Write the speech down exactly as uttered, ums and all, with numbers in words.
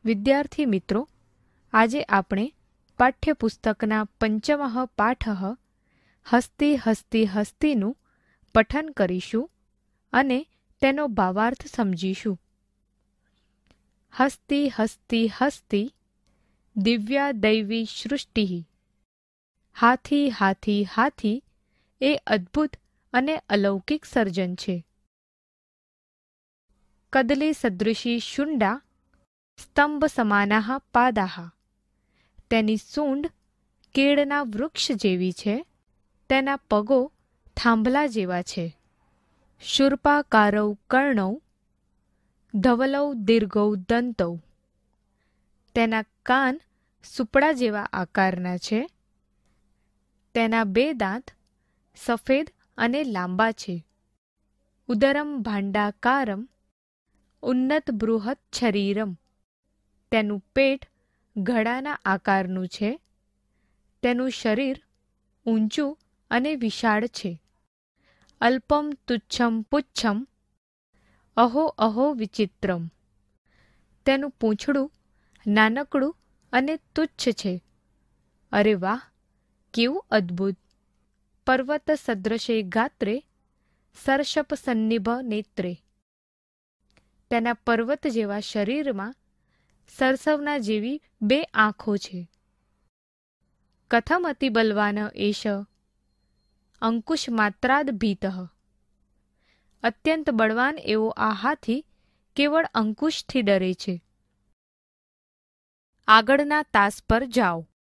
વિદ્યાર્થી મિત્રો, આજે આપણે પાઠ્યપુસ્તકના પંચમઃ પાઠઃ હસ્તી હસ્તી હસ્તીનું પઠન કરીશું અને તેનો ભાવાર્થ સમજીશું. હસ્તી હસ્તી હસ્તી દિવ્યા દૈવી સૃષ્ટિ. હાથી હાથી હાથી એ અદ્ભુત અને અલૌકિક સર્જન છે. કદલી સદૃશી શુંડા સ્તંભ સમાનાઃ પાદાઃ. તેની સૂંઢ કેળના વૃક્ષ જેવી છે, તેના પગો થાંભલા જેવા છે. શૂર્પાકારૌ કર્ણૌ ધવલૌ દીર્ઘૌ દંતૌ. તેના કાન સુપડા જેવા આકારના છે. તેના બે દાંત સફેદ અને લાંબા છે. ઉદરમ ભાંડાકારમ ઉન્નત બૃહત શરીરમ. તેનું પેટ ઘડાના આકારનું છે. તેનું શરીર ઊંચું અને વિશાળ છે. અલ્પમ તુચ્છમ પુચ્છમ અહો અહો વિચિત્રમ. તેનું પૂંછડું નાનકડું અને તુચ્છ છે. અરે વાહ, કેવું અદ્ભુત! પર્વત સદૃશે ગાત્રે સરશપ સન્નિભ નેત્રે. તેના પર્વત જેવા શરીરમાં સરસવના જેવી બે આંખો છે. કથમ અતિ બલવાન એષ અંકુશ માત્રાદ ભીતઃ. અત્યંત બળવાન એવો આ હાથી કેવળ અંકુશથી ડરે છે. આગળના તાસ પર જાઓ.